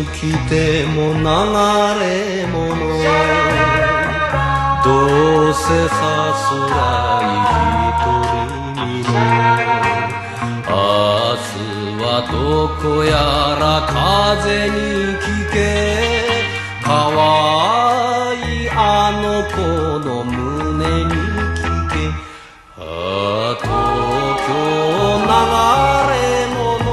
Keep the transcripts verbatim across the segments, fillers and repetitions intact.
に来ても流れ者、どうせさすらい一人身の、明日はどこやら風に聞け、かわいいあの子の胸に聞け、あ東京流れ者、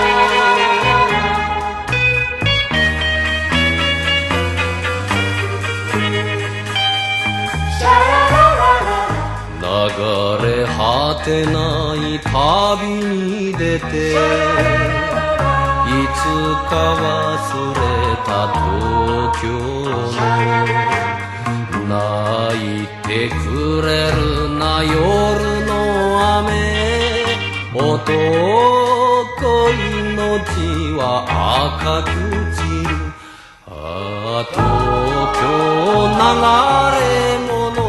流れ果てない旅に出て、いつか忘れた東京の、泣いてくれるな夜の雨、男命は赤く散る、あ東京流れ者、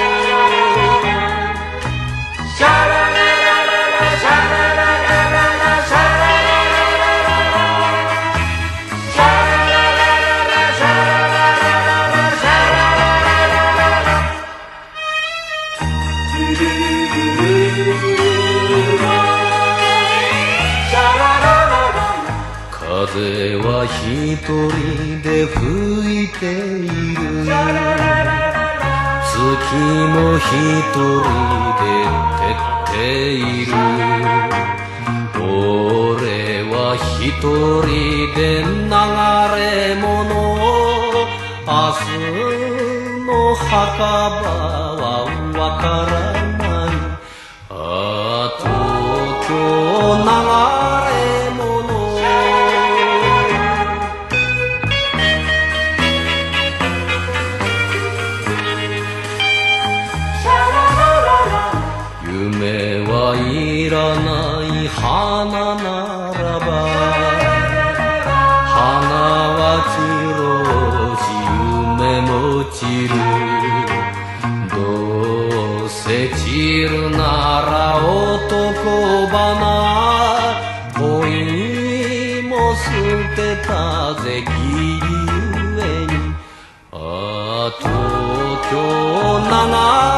風は一人で吹いている、月も一人で照っている、俺は一人で流れ者、明日の墓場はわからない、あ東京流れ者、夢はいらない花ならば、花は散ろうし夢も散る、どうせ散るなら男花、恋も捨てたぜ義理ゆえに、あ東京流れ